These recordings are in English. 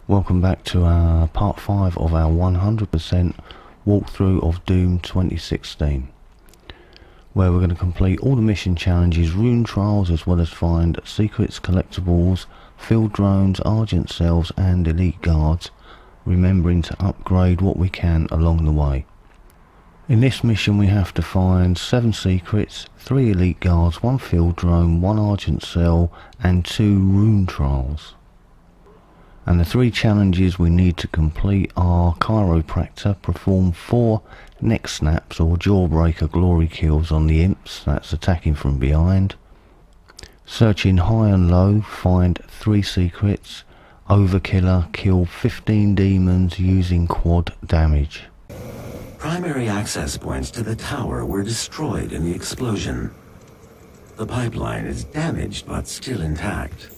Welcome back to our part 5 of our 100% walkthrough of Doom 2016, where we're going to complete all the mission challenges, Rune Trials, as well as find secrets, collectibles, field drones, Argent Cells and elite guards, remembering to upgrade what we can along the way. In this mission we have to find 7 secrets, 3 elite guards, 1 field drone, 1 Argent Cell and 2 Rune Trials. And the 3 challenges we need to complete are Chiropractor, perform 4 neck snaps or jawbreaker glory kills on the imps, that's attacking from behind. Searching high and low, find 3 secrets. Overkiller, kill 15 demons using quad damage. Primary access points to the tower were destroyed in the explosion. The pipeline is damaged but still intact.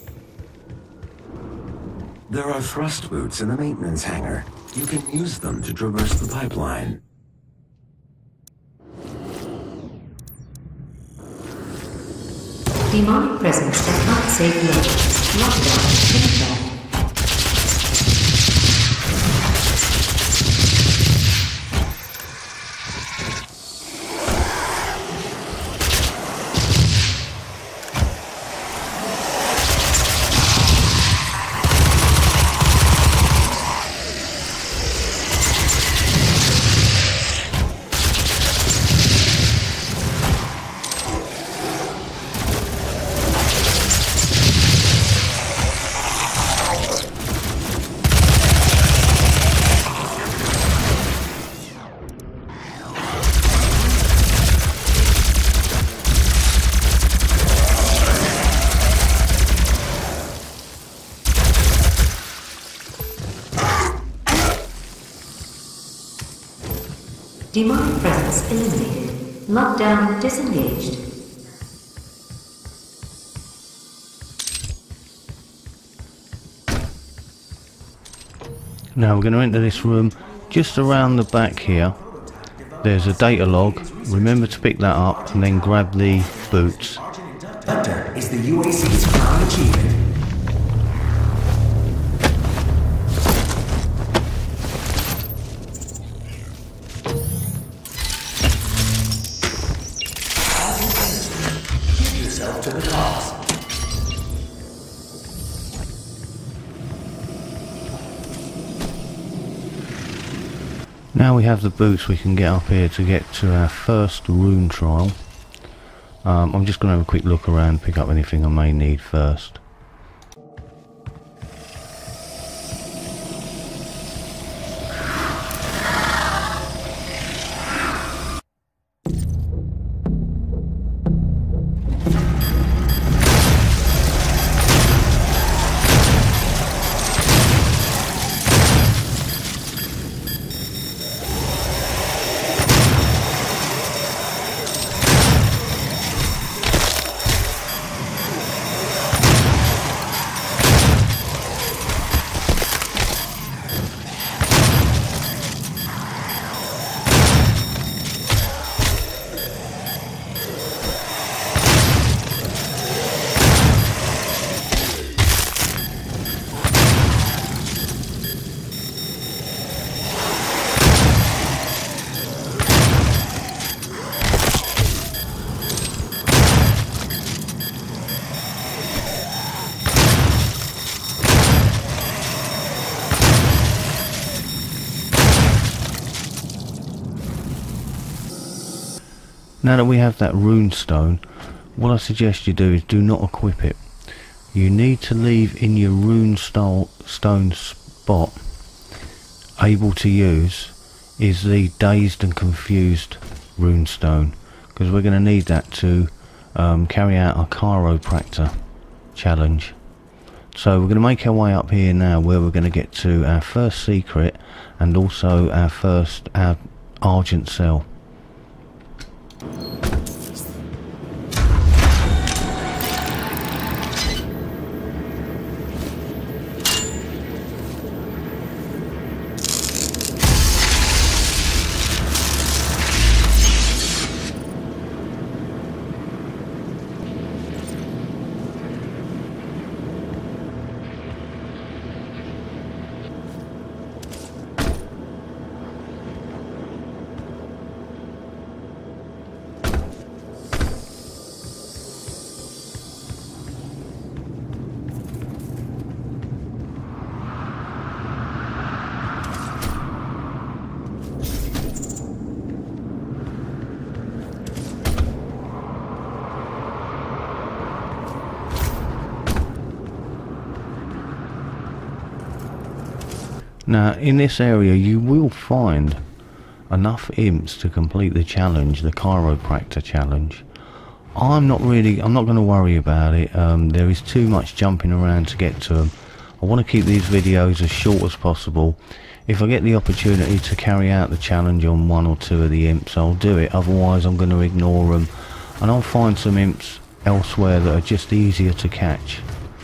There are thrust boots in the maintenance hangar. You can use them to traverse the pipeline. Demonic presence at not safe locations. Lockdown. Info. Demonic presence eliminated. Lockdown disengaged. Now we're going to enter this room. Just around the back here there's a data log. Remember to pick that up and then grab the boots. Vector is the UAC's crown achievement. To the cause. Now we have the boots, we can get up here to get to our first Rune Trial. I'm just going to have a quick look around, pick up anything I may need first. Now that we have that rune stone, what I suggest you do is do not equip it. You need to leave in your rune stone spot able to use is the dazed and confused rune stone, because we're going to need that to carry out our Chiropractor challenge. So we're going to make our way up here now, where we're going to get to our first secret and also our Argent Cell. Now in this area you will find enough imps to complete the challenge, the Chiropractor challenge. I'm not going to worry about it. There is too much jumping around to get to them. I want to keep these videos as short as possible. If I get the opportunity to carry out the challenge on one or two of the imps, I'll do it. Otherwise I'm going to ignore them, and I'll find some imps elsewhere that are just easier to catch.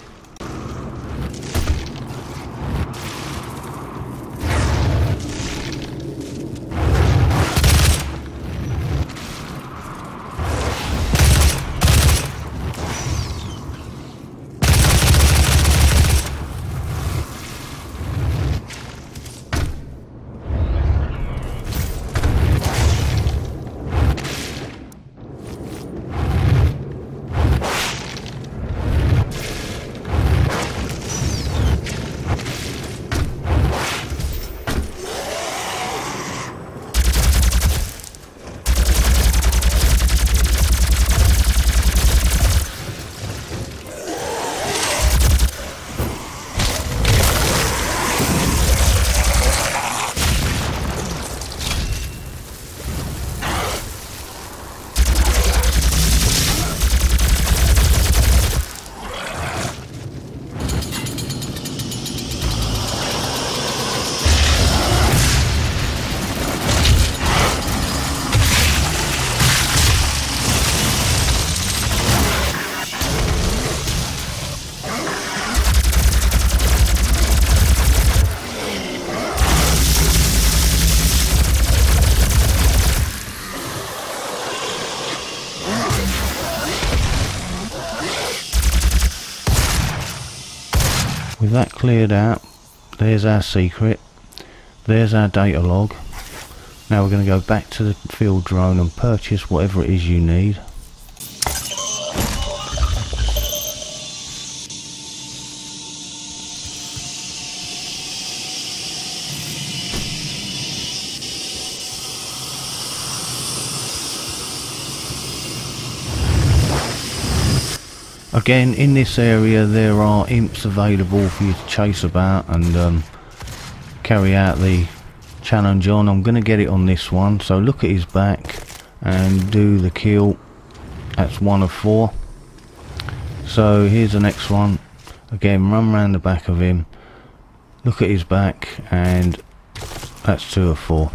With that cleared out, there's our secret, there's our data log. Now we're going to go back to the field drone and purchase whatever it is you need. Again, in this area there are imps available for you to chase about and carry out the challenge on. I'm going to get it on this one, so look at his back and do the kill. That's 1 of 4. So here's the next one. Again, run around the back of him, look at his back, and that's 2 of 4.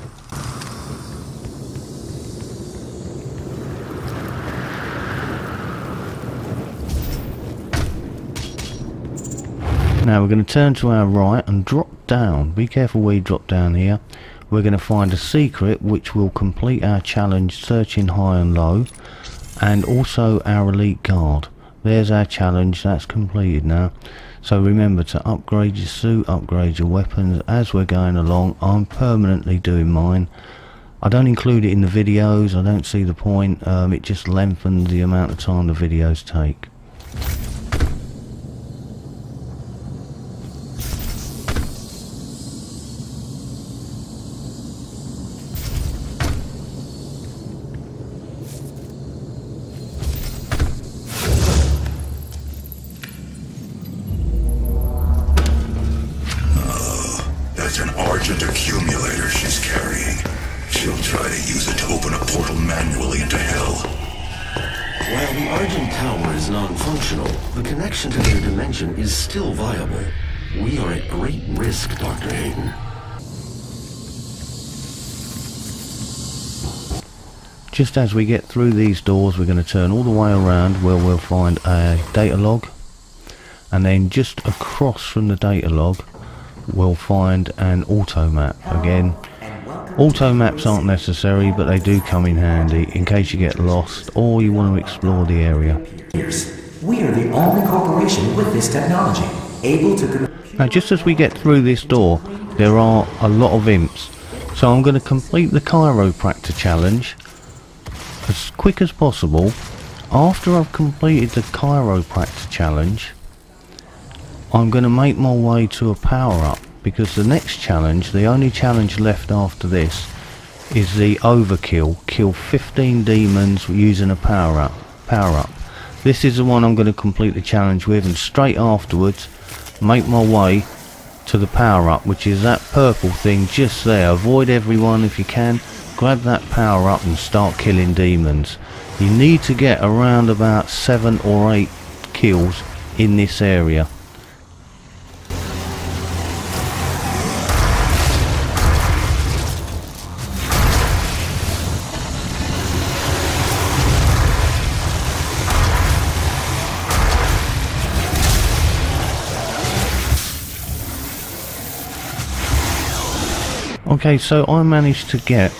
Now we're going to turn to our right and drop down. Be careful where you drop down here. We're going to find a secret which will complete our challenge searching high and low, and also our elite guard. There's our challenge, that's completed now. So remember to upgrade your suit, upgrade your weapons as we're going along. I'm permanently doing mine. I don't include it in the videos, I don't see the point. It just lengthens the amount of time the videos take. That's an Argent accumulator she's carrying. She'll try to use it to open a portal manually into hell. While the Argent Tower is non-functional, the connection to their dimension is still viable. We are at great risk, Dr. Hayden. Just as we get through these doors, we're going to turn all the way around where we'll find a data log, and then just across from the data log we'll find an auto map. Again, auto maps aren't necessary, but they do come in handy in case you get lost or you want to explore the area. We are the only corporation with this technology, able to... Now just as we get through this door, there are a lot of imps, so I'm going to complete the Chiropractor challenge as quick as possible. After I've completed the Chiropractor challenge, I'm going to make my way to a power-up, because the next challenge, the only challenge left after this, is the overkill. Kill 15 demons using a power-up. This is the one I'm going to complete the challenge with, and straight afterwards make my way to the power up, which is that purple thing just there. Avoid everyone if you can. Grab that power up and start killing demons. You need to get around about 7 or 8 kills in this area. Okay, so I managed to get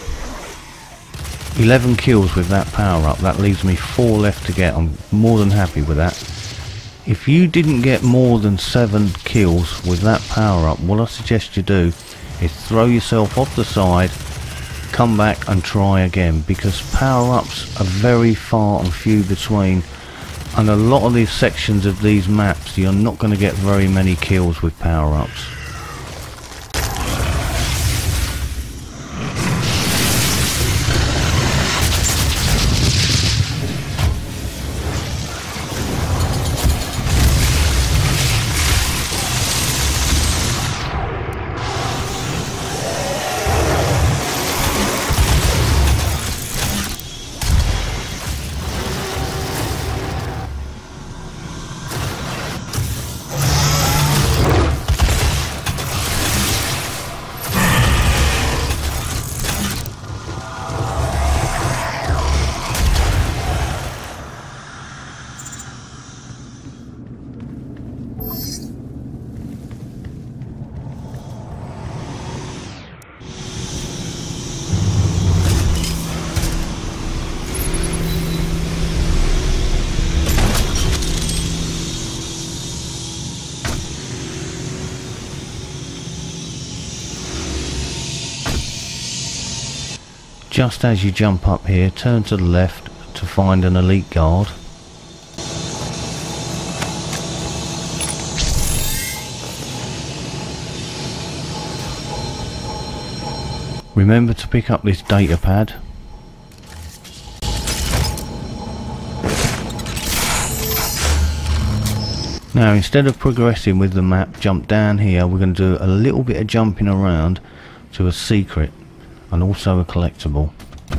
11 kills with that power up. That leaves me 4 left to get. I'm more than happy with that. If you didn't get more than 7 kills with that power up, what I suggest you do is throw yourself off the side, come back and try again, because power ups are very far and few between, and a lot of these sections of these maps you're not going to get very many kills with power ups. Just as you jump up here, turn to the left to find an elite guard. Remember to pick up this data pad. Now, instead of progressing with the map, jump down here. We're going to do a little bit of jumping around to a secret and also a collectible.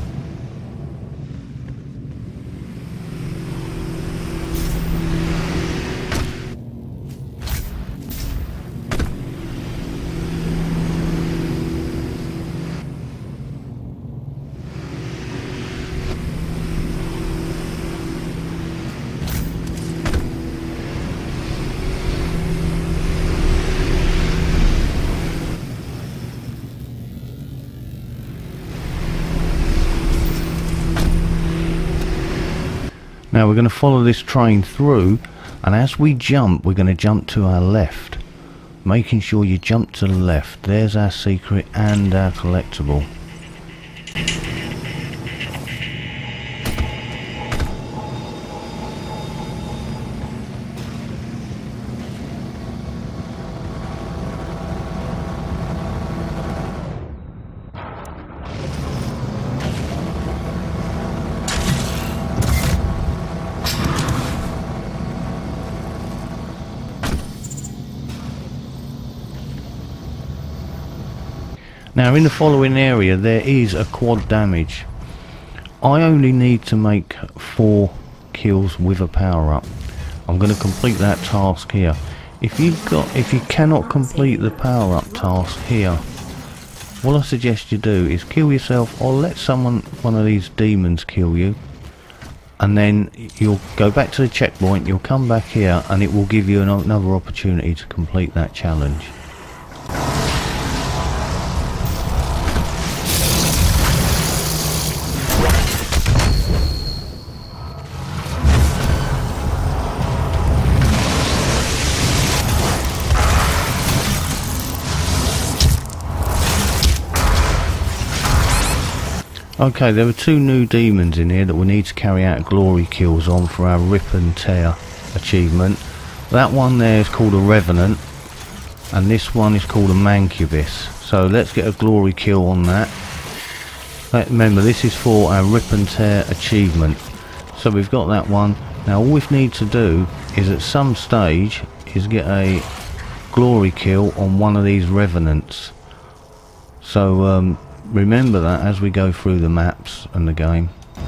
Now we're going to follow this train through, and as we jump, we're going to jump to our left, making sure you jump to the left. There's our secret and our collectible. Now in the following area there is a quad damage. I only need to make 4 kills with a power up. I'm going to complete that task here. If you cannot complete the power up task here, what I suggest you do is kill yourself or let one of these demons kill you, and then you'll go back to the checkpoint, you'll come back here and it will give you another opportunity to complete that challenge. Okay, there are 2 new demons in here that we need to carry out glory kills on for our Rip and Tear achievement. That one there is called a Revenant, and this one is called a Mancubus. So let's get a glory kill on that. Remember, this is for our Rip and Tear achievement. So we've got that one. Now all we need to do is at some stage is get a glory kill on one of these revenants. So remember that as we go through the maps and the game.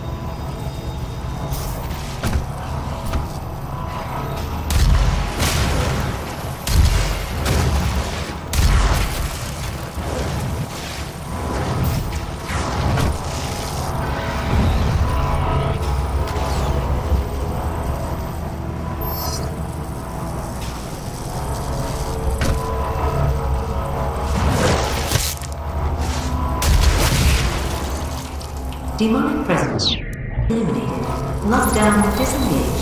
Demonic presence eliminated. Lockdown disengaged.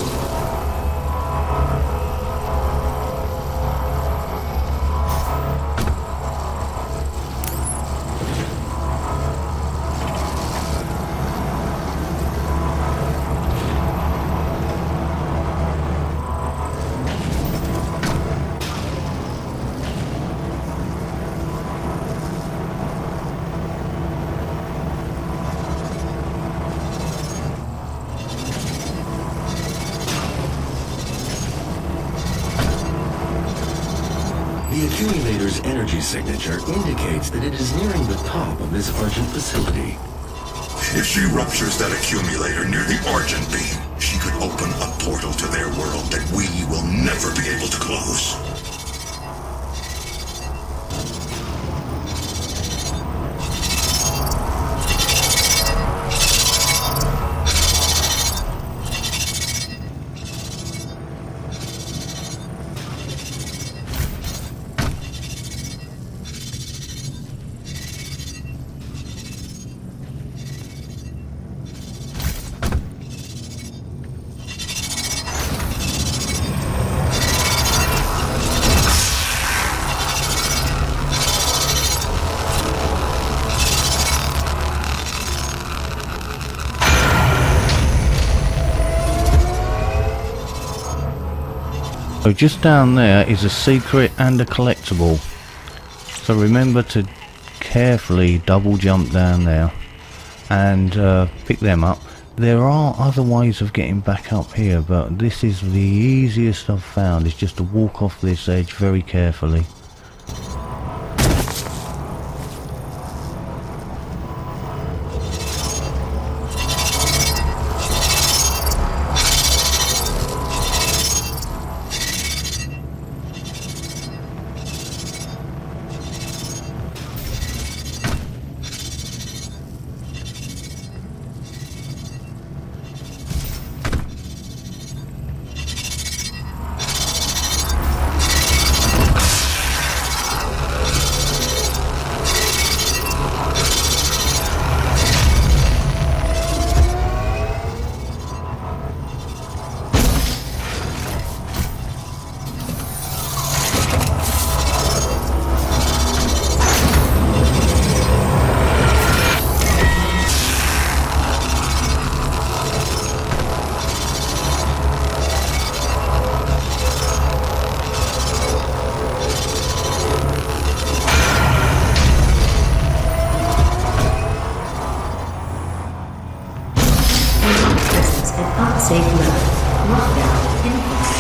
The accumulator's energy signature indicates that it is nearing the top of this Argent facility. If she ruptures that accumulator near the Argent beam, she could open a portal to their world that we will never be able to close. So just down there is a secret and a collectible. So remember to carefully double jump down there and pick them up. There are other ways of getting back up here, but this is the easiest I've found, is just to walk off this edge very carefully. Safe level. Lockdown in place.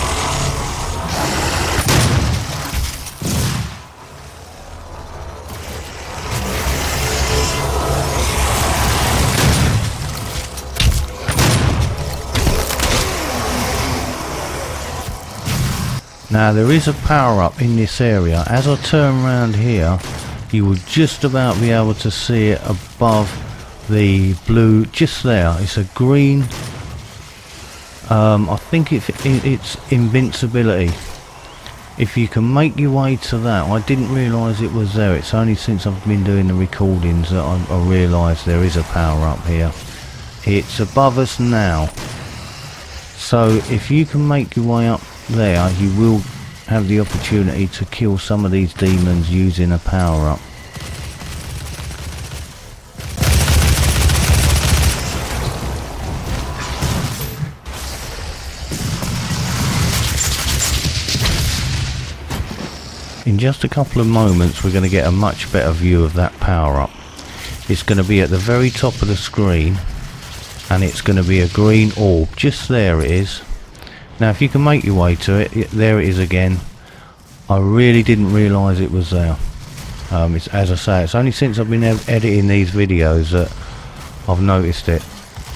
Now there is a power up in this area. As I turn around here, you will just about be able to see it above the blue, just there. It's a green, I think it's invincibility. If you can make your way to that, I didn't realise it was there. It's only since I've been doing the recordings that I realised there is a power up here. It's above us now. So if you can make your way up there, you will have the opportunity to kill some of these demons using a power up. In just a couple of moments we're going to get a much better view of that power up. It's going to be at the very top of the screen and it's going to be a green orb. Just there it is. Now if you can make your way to it, there it is again. I really didn't realise it was there. It's, as I say, it's only since I've been editing these videos that I've noticed it.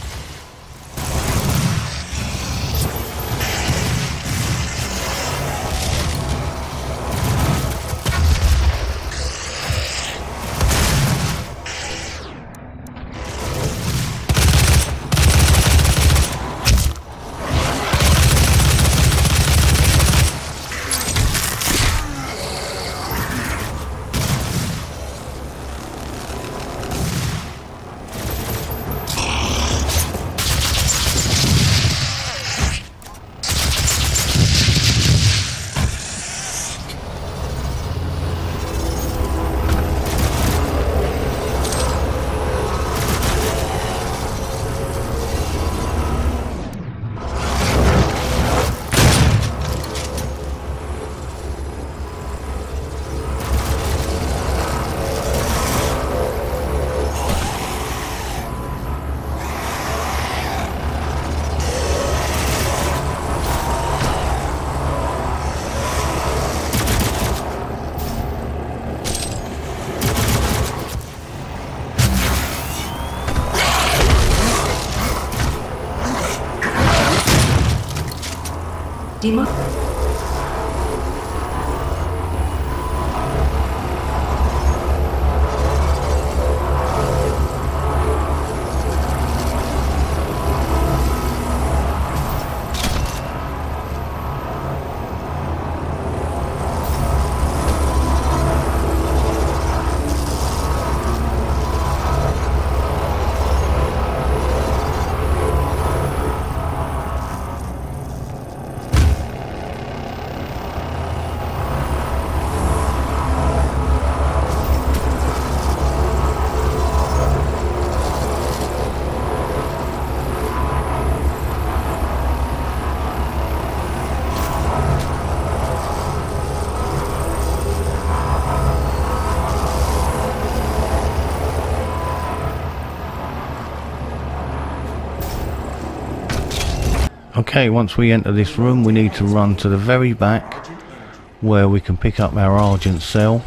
Okay, once we enter this room we need to run to the very back where we can pick up our Argent Cell.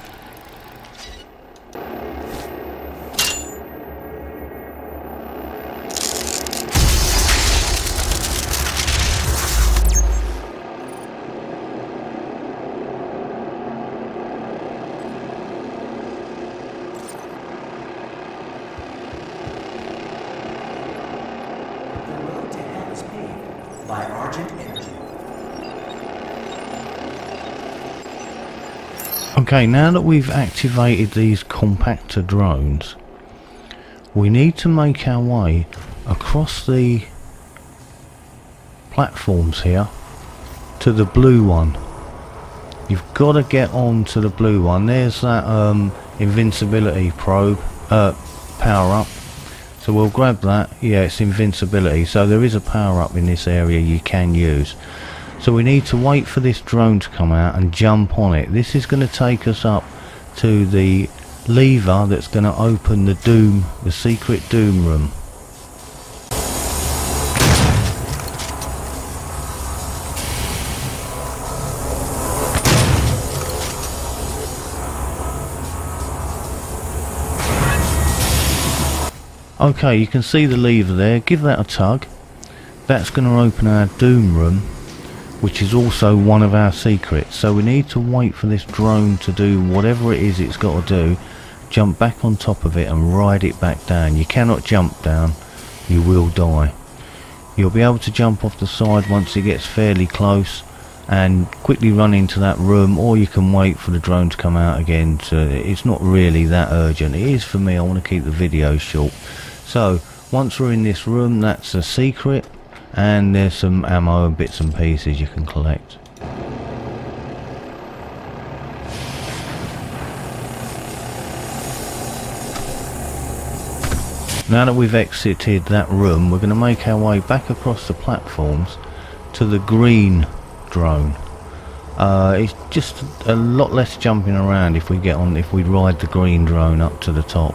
By Argent Energy. Okay, now that we've activated these compactor drones, we need to make our way across the platforms here to the blue one. You've got to get on to the blue one. There's that invincibility probe, power up. So we'll grab that. Yeah, it's invincibility. So there is a power up in this area you can use. So we need to wait for this drone to come out and jump on it. This is going to take us up to the lever that's going to open the Doom, the secret Doom room. Okay, you can see the lever there. Give that a tug. That's going to open our Doom room, which is also one of our secrets. So we need to wait for this drone to do whatever it is it's got to do. Jump back on top of it and ride it back down. You cannot jump down, you will die. You'll be able to jump off the side once it gets fairly close and quickly run into that room, or you can wait for the drone to come out again. It's not really that urgent. It is for me. I want to keep the video short. So once we're in this room, that's a secret, and there's some ammo and bits and pieces you can collect. Now that we've exited that room, we're going to make our way back across the platforms to the green drone. It's just a lot less jumping around if we ride the green drone up to the top.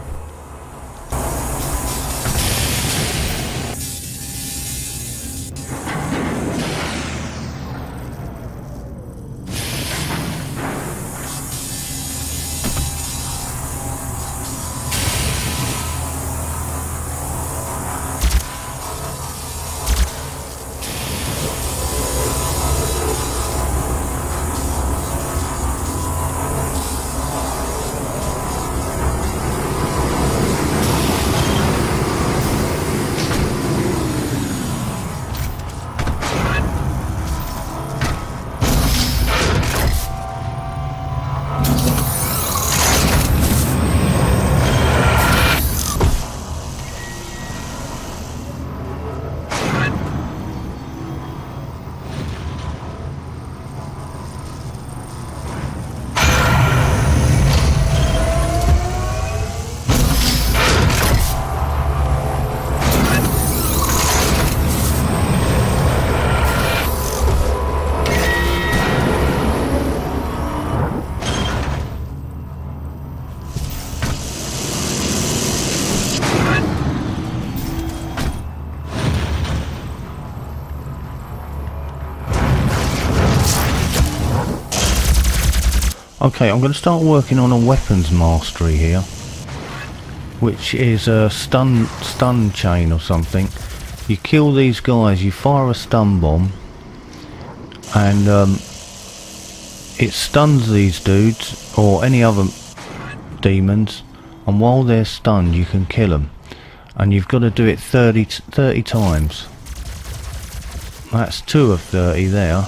Okay, I'm going to start working on a weapons mastery here, which is a stun chain or something. You kill these guys, you fire a stun bomb, and it stuns these dudes or any other demons, and while they're stunned you can kill them, and you've got to do it 30 times. That's 2 of 30 there.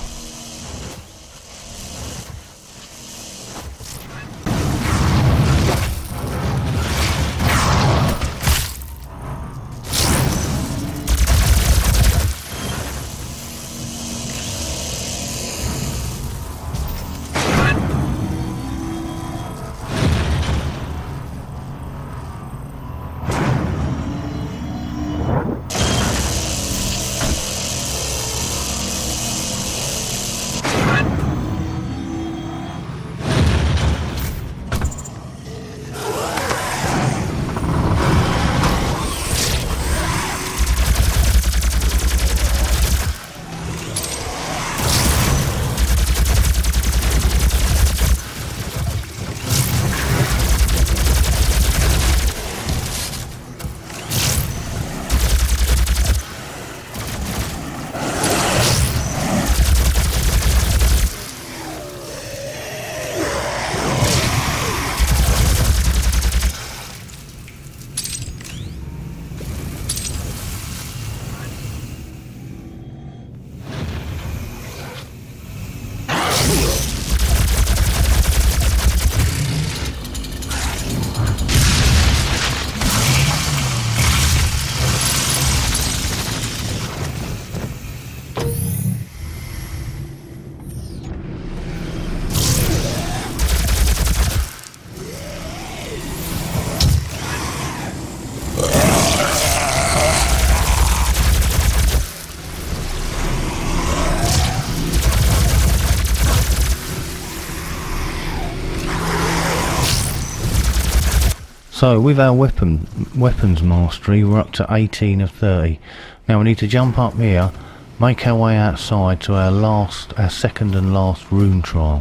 So with our weapons mastery, we're up to 18 of 30. Now we need to jump up here, make our way outside to our second and last rune trial.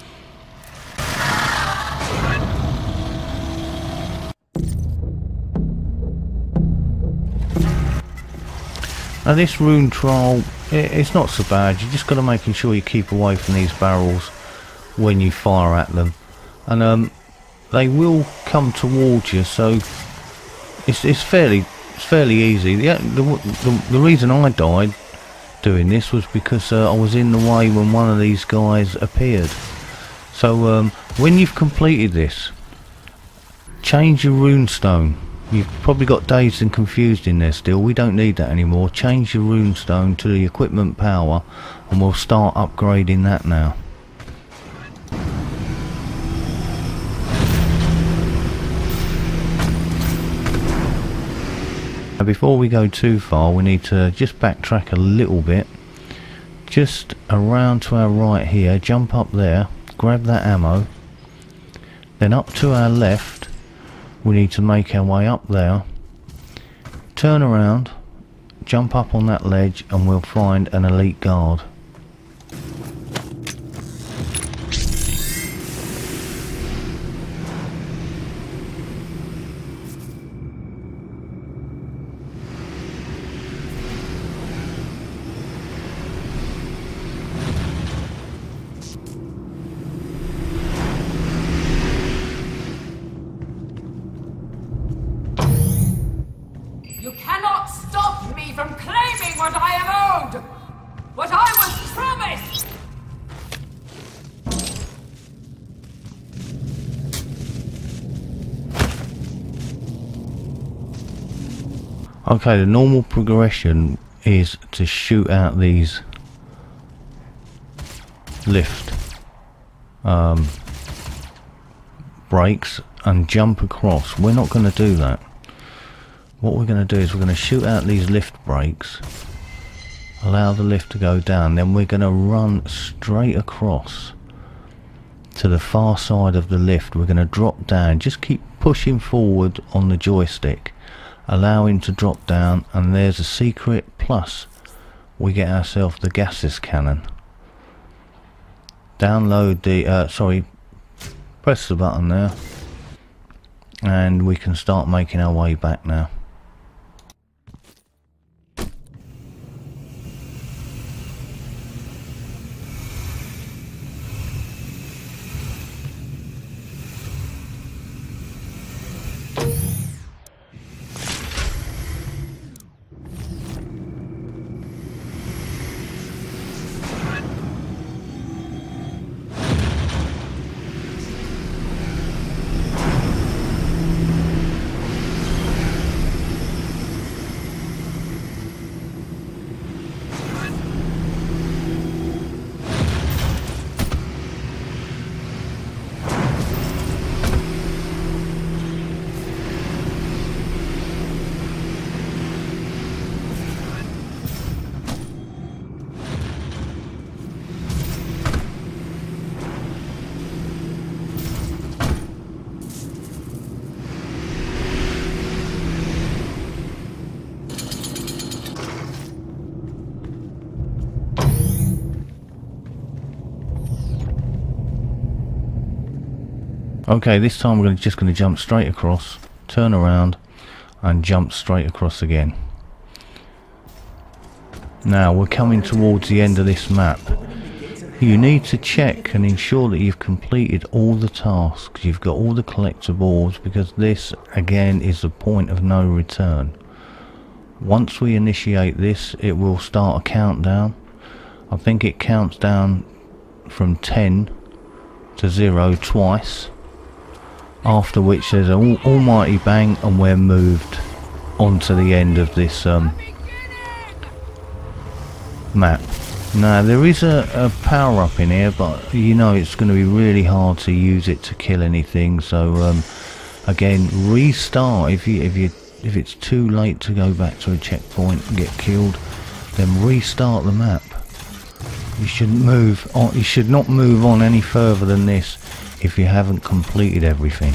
Now this rune trial, it's not so bad. You just got to make sure you keep away from these barrels when you fire at them, and they will come towards you, so it's fairly easy. The reason I died doing this was because I was in the way when one of these guys appeared. So when you've completed this, change your rune stone. You've probably got dazed and confused in there still. We don't need that anymore. Change your rune stone to the equipment power, and we'll start upgrading that now. Before we go too far, we need to just backtrack a little bit, just around to our right here, jump up there, grab that ammo, then up to our left we need to make our way up there, turn around, jump up on that ledge, and we'll find an elite guard. You cannot stop me from claiming what I am owed! What I was promised! Okay, the normal progression is to shoot out these lift brakes and jump across. We're not going to do that. What we're going to do is we're going to shoot out these lift brakes, allow the lift to go down, then we're going to run straight across to the far side of the lift. We're going to drop down, just keep pushing forward on the joystick, allowing to drop down, and there's a secret, plus we get ourselves the gases cannon. Download the Press the button there, and we can start making our way back now. Okay, this time we're just going to jump straight across, turn around and jump straight across again. Now we're coming towards the end of this map. You need to check and ensure that you've completed all the tasks, you've got all the collectibles, because this again is the point of no return. Once we initiate this, it will start a countdown. I think it counts down from 10 to 0 twice, after which there's an almighty bang and we're moved onto the end of this map. Now there is a power up in here, but you know it's going to be really hard to use it to kill anything, so again, restart. If it's too late to go back to a checkpoint and get killed, then restart the map. You shouldn't move on, you should not move on any further than this if you haven't completed everything.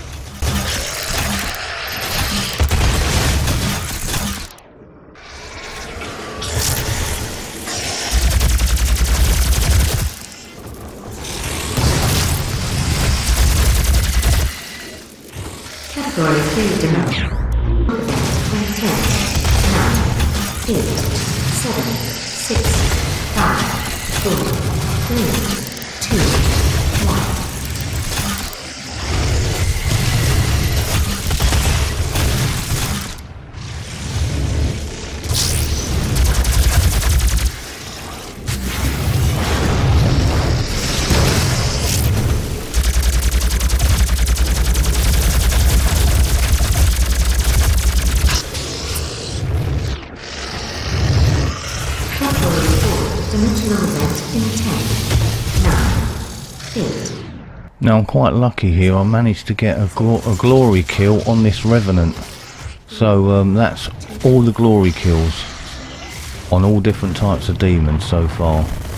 Category 3 dimension. 10, 9, 8, 7, 6, 5, 4, 3, 2, 1. Now I'm quite lucky here, I managed to get a glory kill on this Revenant. So that's all the glory kills on all different types of demons so far.